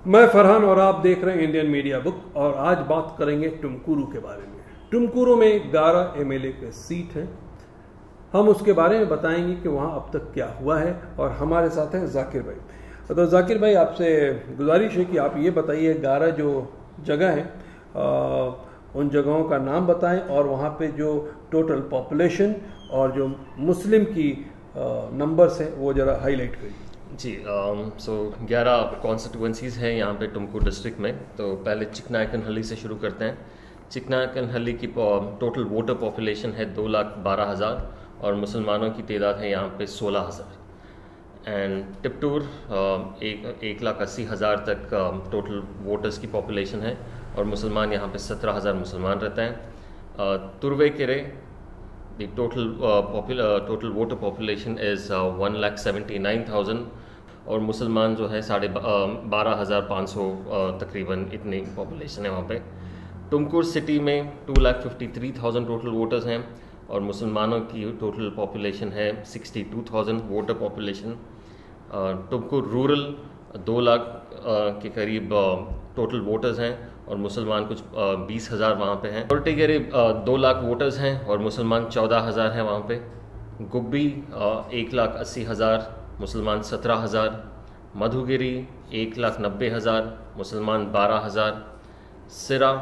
मैं फरहान और आप देख रहे हैं इंडियन मीडिया बुक और आज बात करेंगे टुमकुरू के बारे में। टुमकुरू में 11 एमएलए के सीट हैं। हम उसके बारे में बताएंगे कि वहाँ अब तक क्या हुआ है और हमारे साथ हैं जाकिर भाई। तो जाकिर भाई, आपसे गुजारिश है कि आप ये बताइए 11 जो जगह हैं उन जगहों का नाम बताएं और वहाँ पे जो टोटल पॉपुलेशन और जो मुस्लिम की नंबर्स हैं वो ज़रा हाईलाइट करिए। जी, सो 11 कॉन्स्टिट्यूंसीज़ हैं यहाँ पे टुमकुरू डिस्ट्रिक्ट में। तो पहले चिकनायकनहल्ली से शुरू करते हैं। चिकनायकनहल्ली की टोटल वोटर पॉपुलेशन है 2,12,000 और मुसलमानों की तादाद है यहाँ पे 16,000। एंड टिपटूर 1,80,000 तक टोटल वोटर्स की पॉपुलेशन है और मुसलमान यहाँ पे 17,000 मुसलमान रहते हैं। तुर्वेकेरे the total voter population is 1,79,000 और मुसलमान जो है 12,500 तकरीबन इतनी पॉपुलेशन है वहाँ पे। टुमकुरू सिटी में 2,53,000 टोटल वोटर्स हैं और मुसलमानों की टोटल पॉपुलेशन है 62,000 voter population. Tumakuru rural 2 lakh के करीब टोटल वोटर्स हैं और मुसलमान कुछ 20,000 वहाँ पे हैं। कोर्टेगेरे 2 लाख वोटर्स हैं और मुसलमान 14,000 हैं वहाँ पे। गुब्बी 1,80,000 मुसलमान 17,000। मधुगिरी 1,90,000 मुसलमान 12,000। सिरा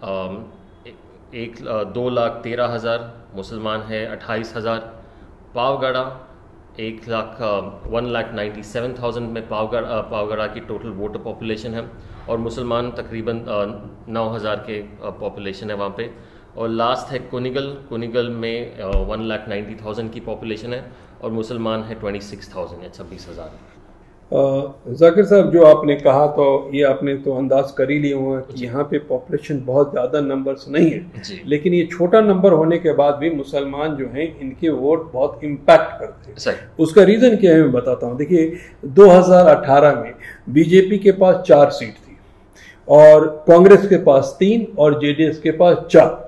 2,13,000 मुसलमान है 28,000। पावगढ़ा 1,97,000 में पावगढ़ा की टोटल वोटर पॉपुलेशन है और मुसलमान तकरीबन 9,000 के पॉपुलेशन है वहाँ पे। और लास्ट है कुनिगल में 1,90,000 की पॉपुलेशन है और मुसलमान है 26,000 या 26,000। जाकिर साहब, जो आपने कहा तो ये आपने तो अंदाज कर ही लिया हुआ कि यहाँ पे पॉपुलेशन बहुत ज़्यादा नंबर्स नहीं है, लेकिन ये छोटा नंबर होने के बाद भी मुसलमान जो हैं इनके वोट बहुत इम्पैक्ट करते हैं। उसका रीज़न क्या है मैं बताता हूँ। देखिए, 2018 में बीजेपी के पास 4 सीट थी और कांग्रेस के पास 3 और जेडीएस के पास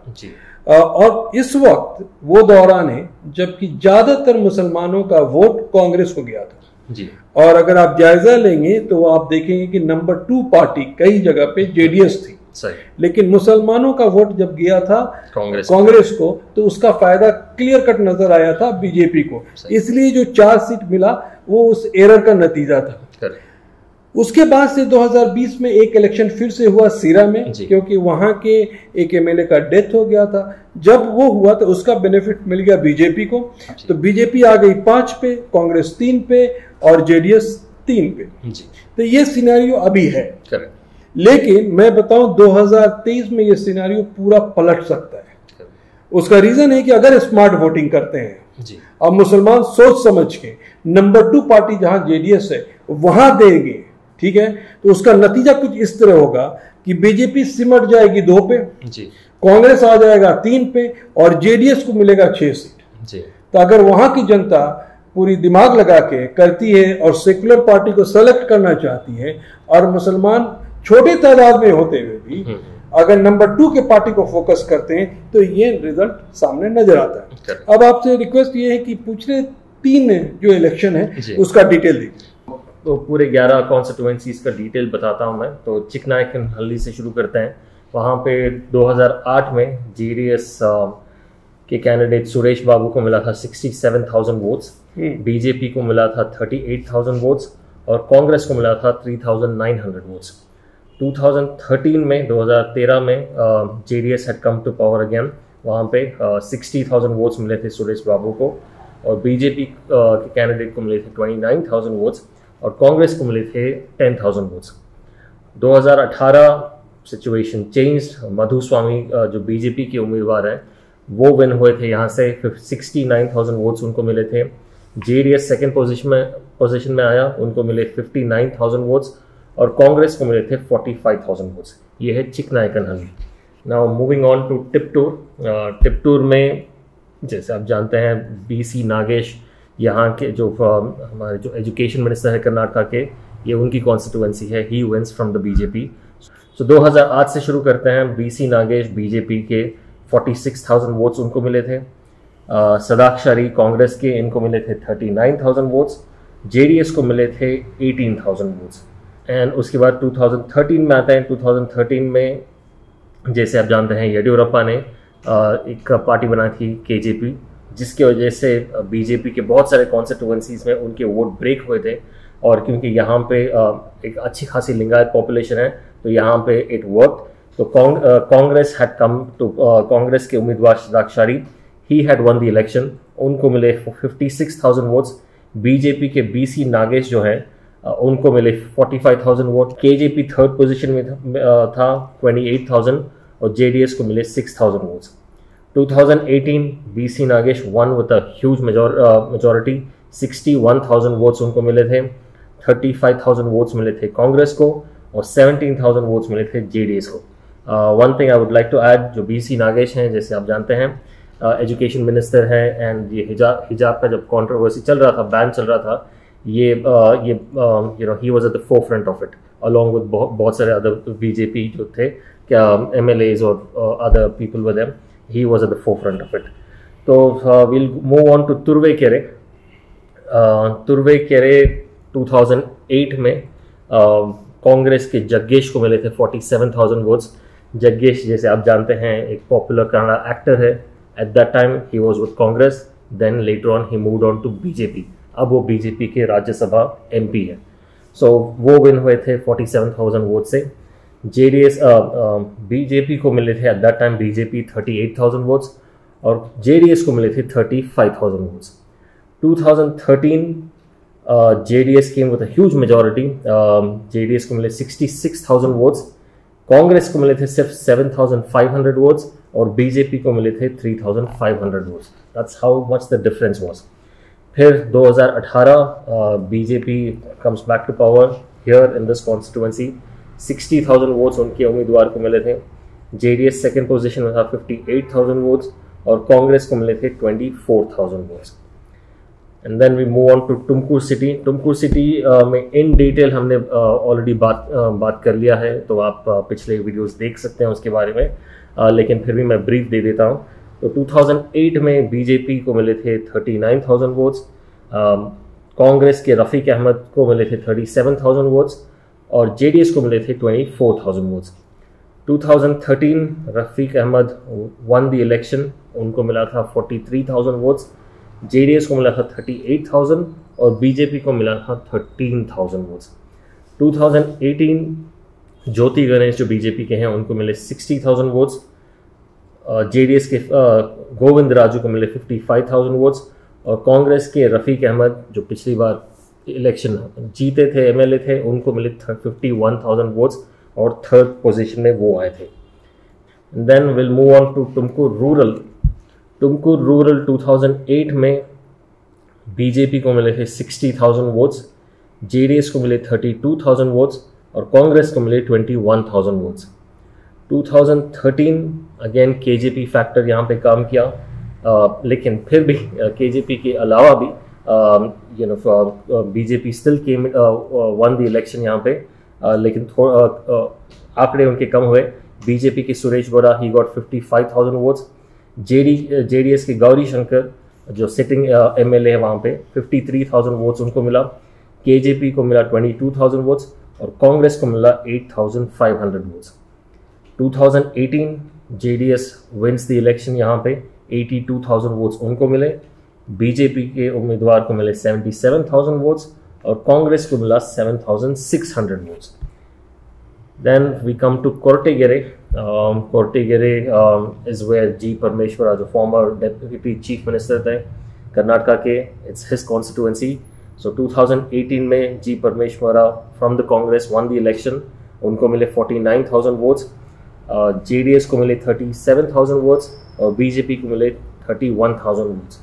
4। और इस वक्त वो दौरान है जबकि ज़्यादातर मुसलमानों का वोट कांग्रेस को गया था जी। और अगर आप जायजा लेंगे तो आप देखेंगे कि नंबर 2 पार्टी कई जगह पे जेडीएस थी। सही। लेकिन मुसलमानों का वोट जब गया था कांग्रेस को तो उसका फायदा क्लियर कट नजर आया था बीजेपी को। इसलिए जो 4 सीट मिला वो उस एरर का नतीजा था। उसके बाद से 2020 में एक इलेक्शन फिर से हुआ सिरा में, क्योंकि वहां के एक एमएलए का डेथ हो गया था। जब वो हुआ तो उसका बेनिफिट मिल गया बीजेपी को। तो बीजेपी आ गई 5 पे, कांग्रेस 3 पे और जेडीएस 3 पे। तो ये सिनेरियो अभी है। लेकिन मैं बताऊं 2023 में ये सिनेरियो पूरा पलट सकता है। उसका रीजन है कि अगर स्मार्ट वोटिंग करते हैं अब मुसलमान सोच समझ के नंबर 2 पार्टी जहां जेडीएस है वहां देंगे, ठीक है, तो उसका नतीजा कुछ इस तरह होगा कि बीजेपी सिमट जाएगी 2 पे, कांग्रेस आ जाएगा 3 पे और जेडीएस को मिलेगा 6 सीट। तो अगर वहां की जनता पूरी दिमाग लगा के करती है और सेकुलर पार्टी को सेलेक्ट करना चाहती है और मुसलमान छोटी तादाद में होते हुए भी अगर नंबर 2 के पार्टी को फोकस करते हैं तो ये रिजल्ट सामने नजर आता है। अब आपसे रिक्वेस्ट ये है कि पिछले 3 जो इलेक्शन है उसका डिटेल दीजिए। तो पूरे 11 कॉन्स्टिट्यूएंसीज का डिटेल बताता हूं मैं। तो चिकनायकनहल्ली से शुरू करते हैं। वहां पे 2008 में जेडीएस के कैंडिडेट सुरेश बाबू को मिला था 67,000 वोट्स, बीजेपी को मिला था 38,000 वोट्स और कांग्रेस को मिला था 3,900 वोट्स। 2013 में JDS had come to power again. वहाँ पे 60,000 वोट्स मिले थे सुरेश बाबू को और बीजेपी के कैंडिडेट को मिले थे 29,000 वोट्स और कांग्रेस को मिले थे 10,000 वोट्स। 2018 situation changed. मधुस्वामी जो बीजेपी के उम्मीदवार हैं वो विन हुए थे यहाँ से। 69,000 वोट्स उनको मिले थे। जेडीएस सेकेंड पोजीशन में आया, उनको मिले 59,000 वोट्स और कांग्रेस को मिले थे 45,000 वोट्स। ये है Chiknayakanahalli. Now moving on to Tiptur. Tiptur में जैसे आप जानते हैं बीसी नागेश यहाँ के जो हमारे जो एजुकेशन मिनिस्टर है कर्नाटका के, ये उनकी कॉन्स्टिट्यूएंसी है। He wins from the BJP. So 2008 से शुरू करते हैं। बीसी नागेश बीजेपी के 46,000 वोट्स उनको मिले थे। सदाक्षरी कांग्रेस के, इनको मिले थे 39,000 वोट्स। जेडीएस को मिले थे 18,000 वोट्स। एंड उसके बाद 2013 में आता है। 2013 में जैसे आप जानते हैं येडियुरप्पा ने एक पार्टी बनाई थी केजेपी, जिसकी वजह से बीजेपी के बहुत सारे कॉन्स्टिट्यूएंसीज में उनके वोट ब्रेक हुए थे। और क्योंकि यहाँ पे एक अच्छी खासी लिंगायत पॉपुलेशन है तो यहाँ पे इट वर्क। तो Congress had come to, Congress के उम्मीदवार Dakshari, he had won the election, उनको मिले 56,000 वोट्स। बीजेपी के बीसी नागेश जो है उनको मिले 45,000 वोट। केजेपी थर्ड पोजीशन में था 28,000 और जेडीएस को मिले 6,000 votes. 2018 BC Nagesh one with a huge majority, 61,000 votes उनको मिले थे। 35,000 वोट्स मिले थे कांग्रेस को और 17,000 वोट्स मिले थे जेडीएस को। One thing I would like to add, जो बीसी नागेश हैं जैसे आप जानते हैं एजुकेशन मिनिस्टर है, एंड ये हिजाब का जब कंट्रोवर्सी चल रहा था, बैन चल रहा था, ये you know he was at the forefront of it along with बहुत सारे अदर बीजेपी जो थे क्या एमएलएज और other people with them, he was at the forefront of it. तो will move on to Turuvekere. Turuvekere 2008 में कांग्रेस के जग्गेश को मिले थे 47,000 वोट्स। जग्गेश जैसे आप जानते हैं एक पॉपुलर कन्नड़ा एक्टर है। At that time he was with Congress, then later on he moved on to BJP. अब वो बीजेपी के राज्यसभा एमपी है। सो वो विन हुए थे 47,000 वोट से। जेडीएस बीजेपी को मिले थे at that time BJP 38,000 votes और जेडीएस को मिले थे 35,000 votes. 2013 JDS came with a huge majority. JDS को मिले 66,000 वोट्स, कांग्रेस को मिले थे सिर्फ 7,500 वोट्स और बीजेपी को मिले थे 3,500 votes. That's how much the difference was. फिर 2018 BJP comes back to power here in this constituency. 60,000 votes उनके उम्मीदवार को मिले थे। जेडीएस सेकेंड पोजीशन में था 58,000 वोट्स और कांग्रेस को मिले थे 24,000 votes. And then we move on to Tumkur city. Tumkur city में इन डिटेल हमने ऑलरेडी बात कर लिया है, तो आप पिछले वीडियोस देख सकते हैं उसके बारे में, लेकिन फिर भी मैं ब्रीफ दे देता हूँ। तो 2008 में बीजेपी को मिले थे 39,000 वोट्स, कांग्रेस के रफ़ीक अहमद को मिले थे 37,000 वोट्स और जेडीएस को मिले थे 24,000 votes. 2013 Rafiq Ahmed won the election, उनको मिला था 43,000 वोट्स। जेडीएस को मिला था 38,000 और बीजेपी को मिला था 13,000 वोट्स। 2018 ज्योति गणेश जो बीजेपी के हैं उनको मिले 60,000 वोट्स। जेडीएस के गोविंद राजू को मिले 55,000 वोट्स और कांग्रेस के रफ़ीक अहमद जो पिछली बार इलेक्शन जीते थे, एमएलए थे, उनको मिले 51,000 वोट्स और थर्ड पोजीशन में वो आए थे। Then will move on to Tumkur rural. Tumkur rural 2008 में बीजेपी को मिले थे 60,000 वोट्स, जेडीएस को मिले 32,000 वोट्स और कांग्रेस को मिले 21,000 वोट्स। 2013 अगेन केजेपी फैक्टर यहाँ पे काम किया, लेकिन फिर भी केजेपी के अलावा भी you know BJP still came won the election यहाँ पे, लेकिन आंकड़े उनके कम हुए। बीजेपी के Suresh Bora he got 55,000 votes. JDS के गौरी शंकर जो सिटिंग एमएलए है वहाँ पे 53,000 वोट्स उनको मिला। केजेपी को मिला 22,000 वोट्स और कांग्रेस को मिला 8,500 votes. 2018 JDS wins the election, यहाँ पे 82,000 वोट्स उनको मिले। बीजेपी के उम्मीदवार को मिले 77,000 वोट्स और कांग्रेस को मिला 7,600 votes. Then we come to Koratagere. Koratagere is where G Parameshwara जो फॉर्मर डेप्यूटी चीफ मिनिस्टर थे कर्नाटका के, इट्स हिज कॉन्स्टिट्यूएंसी। सो 2018 में G Parameshwara from the Congress won the election, उनको मिले 49,000 वोट्स। जेडीएस को मिले 37,000 वोट्स और बीजेपी को मिले 31,000 वोट्स।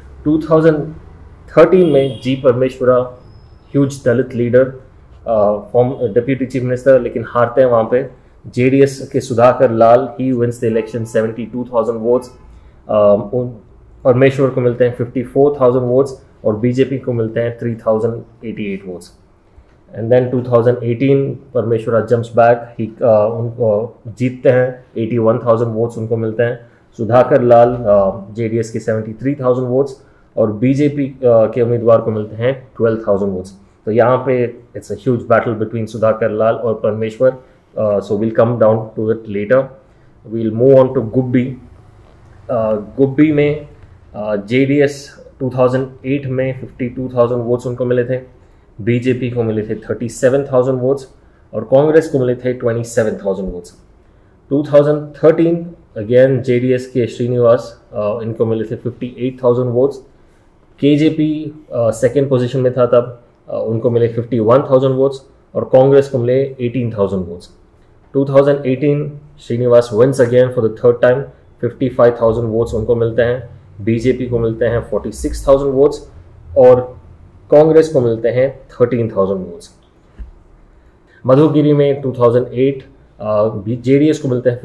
2013 में G Parameshwara huge Dalit leader former deputy chief minister, लेकिन हारते हैं वहाँ पे। जेडीएस के Sudhakar Lal he wins the election 72,000 votes. Parameshwar को मिलते हैं 54,000 वोट्स और बीजेपी को मिलते हैं 3,088 वोट्स। एंड देन 2018 परमेश्वरा जम्प्स बैक, ही उनको जीतते हैं, 81,000 वोट्स उनको मिलते हैं। सुधाकर लाल जेडीएस के 73,000 वोट्स और बीजेपी के उम्मीदवार को मिलते हैं 12,000 वोट्स। तो यहाँ पे it's a huge battle between Sudhakar Lal और Parameshwar. So will come down to it later. We'll move on to Gubbi. Gubbi में JDS 2008 में 52,000 वोट्स उनको मिले थे. BJP को मिले थे 37,000 वोट्स और कांग्रेस को मिले थे 27,000 वोट्स. 2013 अगेन JDS के श्रीनिवास इनको मिले थे 58,000 वोट्स. KJP सेकेंड पोजीशन में था तब, उनको मिले 51,000 वोट्स और कांग्रेस को मिले 18,000 votes. 2018 Srinivas wins again for the third time. 55,000 votes उनको मिलते हैं. BJP को मिलते हैं 46,000 वोट्स और कांग्रेस को मिलते हैं 13,000 वोट्स. मधुगिरी में 2008 JDS को मिलते हैं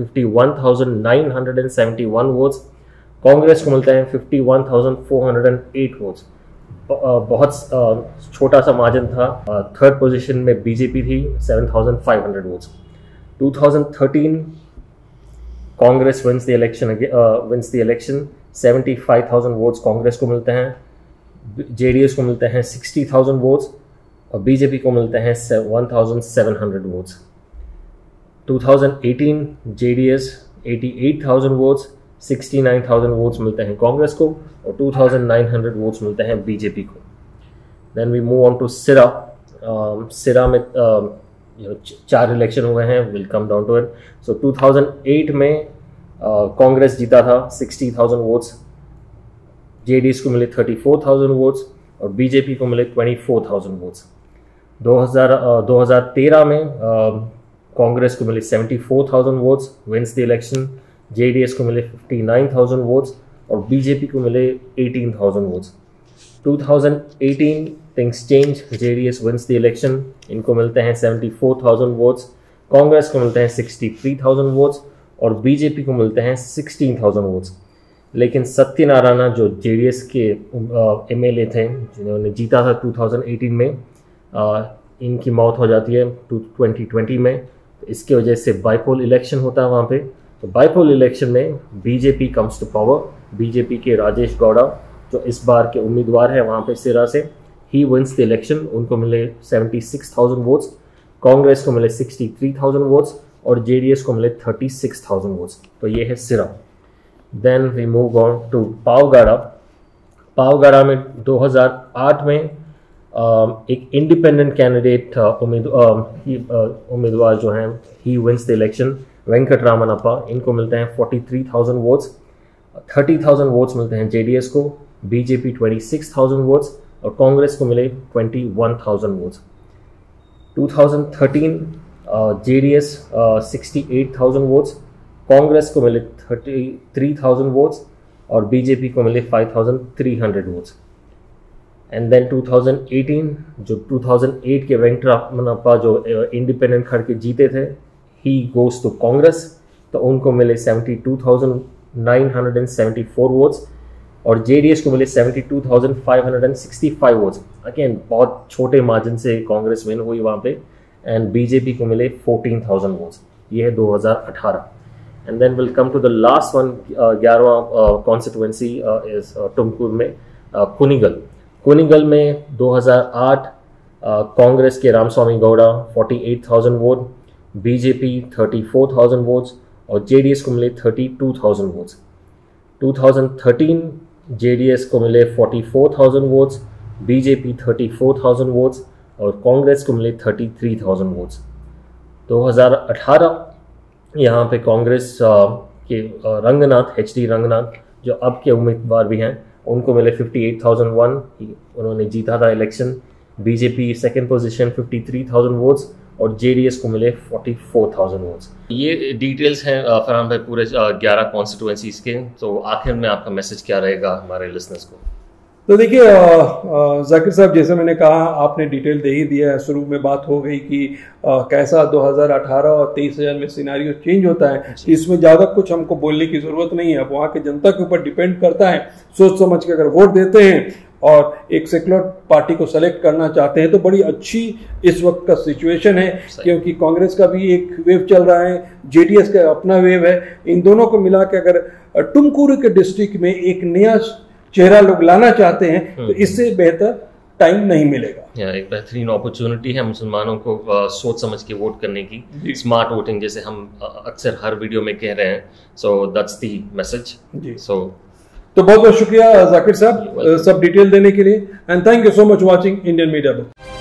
51,971 वोट्स. कांग्रेस को मिलते हैं 51,408 वोट्स. बहुत छोटा सा मार्जिन था. थर्ड पोजीशन में BJP थी 7,500 votes. 2013 Congress wins the election. 75,000 votes Congress को मिलते हैं. JDS को मिलते हैं 60,000 वोट्स और BJP को मिलते हैं 1,700 वोट्स. 2018 JDS 88,000 votes. 69,000 वोट्स मिलते हैं कांग्रेस को और 2,900 वोट्स मिलते हैं BJP को. Then we move on to Sira. Sira में 4 इलेक्शन हुए हैं. Will come down to it. So 2008 में कांग्रेस जीता था 60,000 वोट्स. JDS को मिले 34,000 वोट्स और BJP को मिले 24,000 वोट्स. 2013 में कांग्रेस को मिले 74,000 votes, wins the election. JDS को मिले 59,000 वोट्स और BJP को मिले 18,000 votes. 2018 things change. JDS wins the election. इनको मिलते हैं 74,000 वोट्स. कांग्रेस को मिलते हैं 63,000 वोट्स और BJP को मिलते हैं 16,000 वोट्स. लेकिन सत्यनारायण जो JDS के MLA थे जिन्होंने जीता था 2018 में, इनकी मौत हो जाती है 2020 में. तो इसके वजह से बाईपोल इलेक्शन होता है वहाँ पे. तो बाईपोल इलेक्शन में BJP comes to power. BJP के राजेश गौड़ा जो इस बार के उम्मीदवार हैं वहाँ पे सिरा से, ही विंस द इलेक्शन. उनको मिले 76,000 वोट्स. कांग्रेस को मिले 63,000 वोट्स और JDS को मिले 36,000 वोट्स. तो ये है Sira. Then we move on to Pavagada. Pavagada में 2008 में एक इंडिपेंडेंट कैंडिडेट उम्मीदवार जो हैं, he wins the election. Venkataramanappa. इनको मिलते हैं 43,000 वोट्स. 30,000 वोट्स मिलते हैं JDS को. BJP 26,000 वोट्स और कांग्रेस को मिले 21,000 वोट्स. 2013 JDS 68,000 votes. कांग्रेस को मिले 33,000 वोट्स और BJP को मिले 5,300 वोट्स. एंड देन 2018 जो 2008 के वेंकटरामनप्पा जो इंडिपेंडेंट खड़ के जीते थे, ही गोज टू कांग्रेस. तो उनको मिले 72,974 वोट्स और JDS को मिले 72,565 वोट्स. अगेन बहुत छोटे मार्जिन से कांग्रेस विन हुई वहाँ पे. एंड BJP को मिले 14,000 वोट्स. ये है 2018. And then will come to the last one. 11वां कॉन्स्टिट्यूएंसी इज टुमकुर में कुनिगल. कुनिगल में 2008 कांग्रेस के Ramaswamy Gowda 48,000 vote. BJP 34,000 votes और JDS को मिले 32,000 वोट्स. 2013 JDS को मिले 44,000 वोट्स. BJP 34,000 वोट्स और कांग्रेस को मिले 33,000 वोट्स. 2018 यहाँ पे कांग्रेस के रंगनाथ, HD रंगनाथ जो अब के उम्मीदवार भी हैं, उनको मिले 58,001. उन्होंने जीता था election. BJP second position 53,000 votes और JDS को मिले 44,000 वोट्स. ये डिटेल्स हैं फरहान भाई पूरे 11 कॉन्स्टिट्यूएंसीज के. तो आखिर में आपका मैसेज क्या रहेगा हमारे लिसनर्स को? तो देखिए जाकिर साहब, जैसे मैंने कहा, आपने डिटेल दे ही दिया है. शुरू में बात हो गई कि कैसा 2018 और 23,000 में सिनारियो चेंज होता है. इसमें ज़्यादा कुछ हमको बोलने की ज़रूरत नहीं है. अब वहाँ के जनता के ऊपर डिपेंड करता है. सोच समझ के अगर वोट देते हैं और एक सेकुलर पार्टी को सेलेक्ट करना चाहते हैं तो बड़ी अच्छी इस वक्त का सिचुएशन है, क्योंकि कांग्रेस का भी एक वेव चल रहा है, JDS का अपना वेव है. इन दोनों को मिला के अगर टुमकुर के डिस्ट्रिक्ट में एक नया चेहरा लोग लाना चाहते हैं तो इससे बेहतर टाइम नहीं मिलेगा. एक बेहतरीन अपॉर्चुनिटी है मुसलमानों को सोच समझ के वोट करने की, स्मार्ट वोटिंग जैसे हम अक्सर हर वीडियो में कह रहे हैं। So that's the message. तो बहुत बहुत शुक्रिया जाकिर साहब सब डिटेल देने के लिए, and thank you so much watching Indian media book.